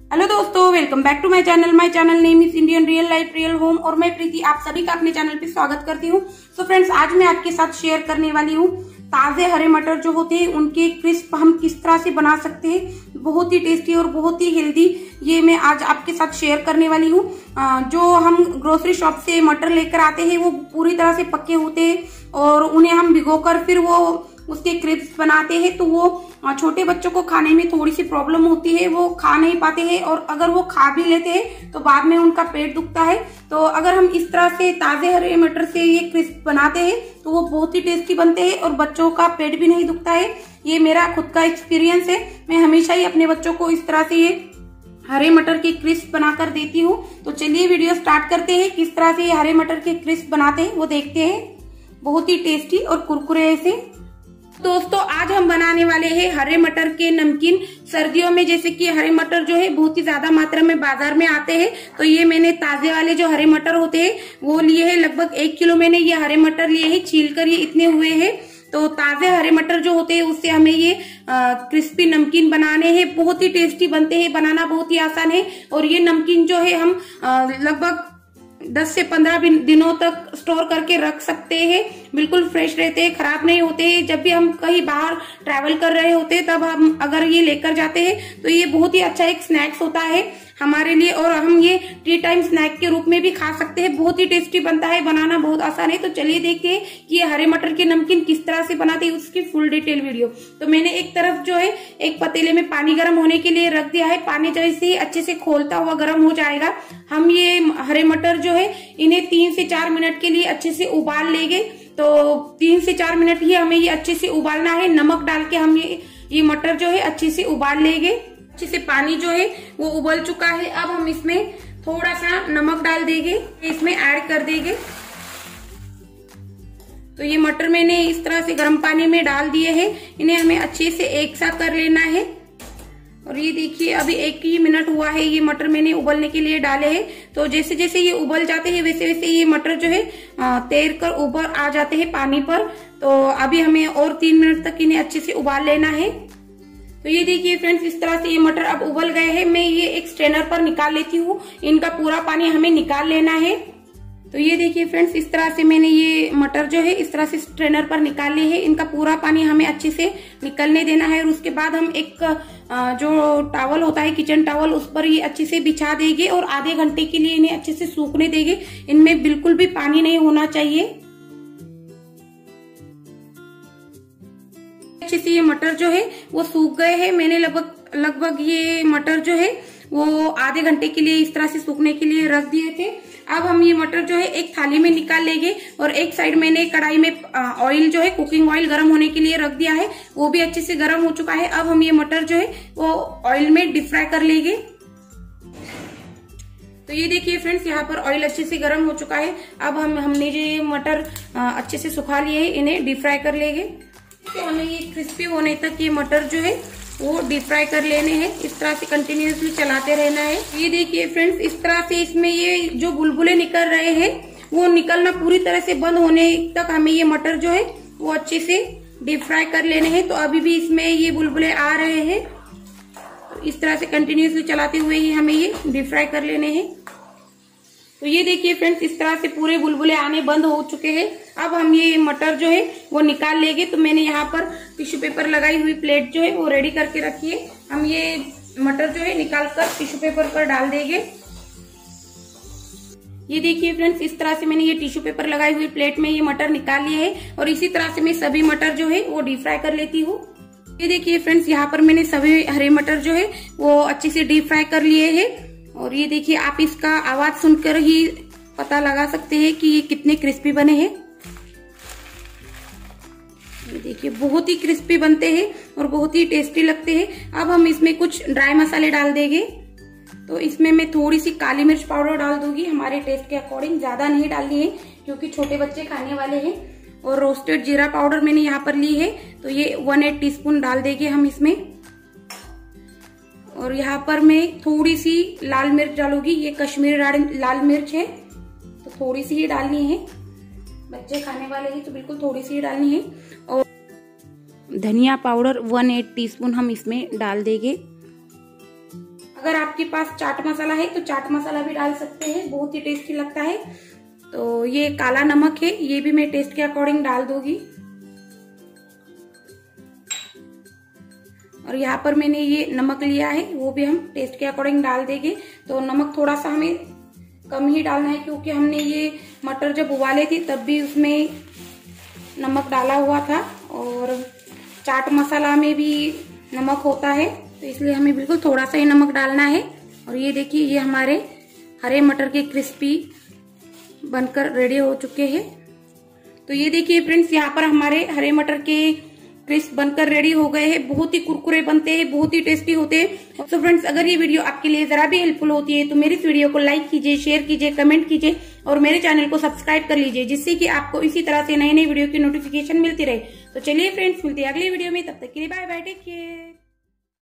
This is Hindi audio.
हेलो दोस्तों, welcome back to my channel name is Indian real life real home और मैं प्रीति आप सभी का अपने चैनल पे स्वागत करती हूँ। सो फ्रेंड्स, आज मैं आपके साथ शेयर करने वाली हूँ ताजे हरे मटर जो होते हैं उनके क्रिस्प हम किस तरह से बना सकते हैं। बहुत ही टेस्टी और बहुत ही हेल्दी ये मैं आज आपके साथ शेयर करने वाली हूँ। जो हम ग्रोसरी शॉप से मटर लेकर आते हैं वो पूरी तरह से पके होते हैं और उन्हें हम भिगोकर फिर वो उसके क्रिस्प बनाते हैं, तो वो छोटे बच्चों को खाने में थोड़ी सी प्रॉब्लम होती है, वो खा नहीं पाते हैं और अगर वो खा भी लेते हैं तो बाद में उनका पेट दुखता है। तो अगर हम इस तरह से ताजे हरे मटर से ये क्रिस्प बनाते हैं तो वो बहुत ही टेस्टी बनते हैं और बच्चों का पेट भी नहीं दुखता है। ये मेरा खुद का एक्सपीरियंस है। मैं हमेशा ही अपने बच्चों को इस तरह से ये हरे मटर के क्रिस्प बनाकर देती हूँ। तो चलिए वीडियो स्टार्ट करते हैं। किस तरह से ये हरे मटर के क्रिस्प बनाते हैं वो देखते हैं। बहुत ही टेस्टी और कुरकुरे से। दोस्तों, आज हम बनाने वाले हैं हरे मटर के नमकीन। सर्दियों में जैसे कि हरे मटर जो है बहुत ही ज्यादा मात्रा में बाजार में आते हैं, तो ये मैंने ताजे वाले जो हरे मटर होते हैं वो लिए हैं। लगभग 1 किलो मैंने ये हरे मटर लिए हैं, छील कर ये इतने हुए हैं। तो ताजे हरे मटर जो होते हैं उससे हमें ये क्रिस्पी नमकीन बनाने हैं। बहुत ही टेस्टी बनते हैं, बनाना बहुत ही आसान है। और ये नमकीन जो है हम लगभग 10 से 15 दिनों तक स्टोर करके रख सकते हैं। बिल्कुल फ्रेश रहते हैं, खराब नहीं होते हैं। जब भी हम कहीं बाहर ट्रैवल कर रहे होते हैं तब हम अगर ये लेकर जाते हैं तो ये बहुत ही अच्छा एक स्नैक्स होता है हमारे लिए और हम ये टी टाइम स्नैक के रूप में भी खा सकते हैं। बहुत ही टेस्टी बनता है, बनाना बहुत आसान है। तो चलिए देखते हैं कि ये हरे मटर के नमकीन किस तरह से बनाते हैं, उसकी फुल डिटेल वीडियो। तो मैंने एक तरफ जो है एक पतीले में पानी गर्म होने के लिए रख दिया है। पानी जैसे ही अच्छे से खोलता हुआ गर्म हो जाएगा, हम ये हरे मटर जो है इन्हें 3 से 4 मिनट के लिए अच्छे से उबाल लेंगे। तो 3 से 4 मिनट ही हमें ये अच्छे से उबालना है। नमक डाल के हम ये मटर जो है अच्छे से उबाल लेंगे। अच्छे से पानी जो है वो उबल चुका है। अब हम इसमें थोड़ा सा नमक डाल देंगे, इसमें ऐड कर देंगे। तो ये मटर मैंने इस तरह से गर्म पानी में डाल दिए हैं। इन्हें हमें अच्छे से एक साथ कर लेना है। और ये देखिए अभी 1 ही मिनट हुआ है, ये मटर मैंने उबलने के लिए डाले हैं। तो जैसे जैसे ये उबल जाते हैं वैसे वैसे ये मटर जो है तैर कर ऊपर आ जाते हैं पानी पर। तो अभी हमें और 3 मिनट तक इन्हें अच्छे से उबाल लेना है। तो ये देखिए फ्रेंड्स, इस तरह से ये मटर अब उबल गए हैं। मैं ये एक स्ट्रेनर पर निकाल लेती हूँ। इनका पूरा पानी हमें निकाल लेना है। तो ये देखिए फ्रेंड्स, इस तरह से मैंने ये मटर जो है इस तरह से स्ट्रेनर पर निकाल लिए है। इनका पूरा पानी हमें अच्छे से निकलने देना है। और उसके बाद हम एक जो टॉवल होता है किचन टॉवल, उस पर ये अच्छे से बिछा देंगे और आधे घंटे के लिए इन्हें अच्छे से सूखने देंगे। इनमें बिल्कुल भी पानी नहीं होना चाहिए। अच्छे से ये मटर जो है वो सूख गए हैं। मैंने लगभग ये मटर जो है वो आधे घंटे के लिए इस तरह से सूखने के लिए रख दिए थे। अब हम ये मटर जो है एक थाली में निकाल लेंगे और एक साइड मैंने कढ़ाई में ऑयल जो है कुकिंग ऑयल गर्म होने के लिए रख दिया है, वो भी अच्छे से गर्म हो चुका है। अब हम ये मटर जो है वो ऑयल में डीप फ्राई कर लेंगे। तो ये देखिए फ्रेंड्स, यहाँ पर ऑयल अच्छे से गर्म हो चुका है। अब हमने जो ये मटर अच्छे से सुखा लिए है, इन्हें डीप फ्राई कर लेंगे। तो हमें ये क्रिस्पी होने तक ये मटर जो है वो डीप फ्राई कर लेने हैं। इस तरह से कंटिन्यूअसली चलाते रहना है। ये देखिए फ्रेंड्स, इस तरह से इसमें ये जो बुलबुले निकल रहे हैं वो निकलना पूरी तरह से बंद होने तक हमें ये मटर जो है वो अच्छे से डीप फ्राई कर लेने हैं। तो अभी भी इसमें ये बुलबुले आ रहे हैं। तो इस तरह से कंटिन्यूअसली चलाते हुए ही हमें ये डीप फ्राई कर लेने हैं। तो ये देखिए फ्रेंड्स, इस तरह से पूरे बुलबुले आने बंद हो चुके हैं। अब हम ये मटर जो है वो निकाल लेंगे। तो मैंने यहाँ पर टिश्यू पेपर लगाई हुई प्लेट जो है वो रेडी करके रखी है। हम ये मटर जो है निकाल कर टिश्यू पेपर पर डाल देंगे। ये देखिए फ्रेंड्स, इस तरह से मैंने ये टिश्यू पेपर लगाई हुई प्लेट में ये मटर निकाल लिए है और इसी तरह से मैं सभी मटर जो है वो डीप फ्राई कर लेती हूँ। ये देखिए फ्रेंड्स, यहाँ पर मैंने सभी हरे मटर जो है वो अच्छे से डीप फ्राई कर लिए है। और ये देखिए, आप इसका आवाज सुनकर ही पता लगा सकते हैं कि ये कितने क्रिस्पी बने हैं। ये देखिए बहुत ही क्रिस्पी बनते हैं और बहुत ही टेस्टी लगते हैं। अब हम इसमें कुछ ड्राई मसाले डाल देंगे। तो इसमें मैं थोड़ी सी काली मिर्च पाउडर डाल दूंगी, हमारे टेस्ट के अकॉर्डिंग। ज्यादा नहीं डालनी है क्योंकि छोटे बच्चे खाने वाले हैं। और रोस्टेड जीरा पाउडर मैंने यहाँ पर ली है, तो ये 1/8 टीस्पून डाल देंगे हम इसमें। और यहाँ पर मैं थोड़ी सी लाल मिर्च डालूंगी। ये कश्मीरी लाल मिर्च है, तो थोड़ी सी ही डालनी है। बच्चे खाने वाले हैं तो बिल्कुल थोड़ी सी ही डालनी है। और धनिया पाउडर 1/8 टीस्पून हम इसमें डाल देंगे। अगर आपके पास चाट मसाला है तो चाट मसाला भी डाल सकते हैं, बहुत ही टेस्टी लगता है। तो ये काला नमक है, ये भी मैं टेस्ट के अकॉर्डिंग डाल दूंगी। और यहाँ पर मैंने ये नमक लिया है, वो भी हम टेस्ट के अकॉर्डिंग डाल देंगे। तो नमक थोड़ा सा हमें कम ही डालना है, क्योंकि हमने ये मटर जब उबाले थे तब भी उसमें नमक डाला हुआ था, और चाट मसाला में भी नमक होता है, तो इसलिए हमें बिल्कुल थोड़ा सा ही नमक डालना है। और ये देखिए, ये हमारे हरे मटर के क्रिस्पी बनकर रेडी हो चुके हैं। तो ये देखिए फ्रेंड्स, यहाँ पर हमारे हरे मटर के क्रिस्प बनकर रेडी हो गए हैं। बहुत ही कुरकुरे बनते हैं, बहुत ही टेस्टी होते हैं। तो फ्रेंड्स, अगर ये वीडियो आपके लिए जरा भी हेल्पफुल होती है तो मेरी इस वीडियो को लाइक कीजिए, शेयर कीजिए, कमेंट कीजिए और मेरे चैनल को सब्सक्राइब कर लीजिए, जिससे कि आपको इसी तरह से नई नई वीडियो की नोटिफिकेशन मिलती रहे। तो चलिए फ्रेंड्स, मिलते हैं अगली वीडियो में, तब तक के लिए बाय बाय, टेक केयर।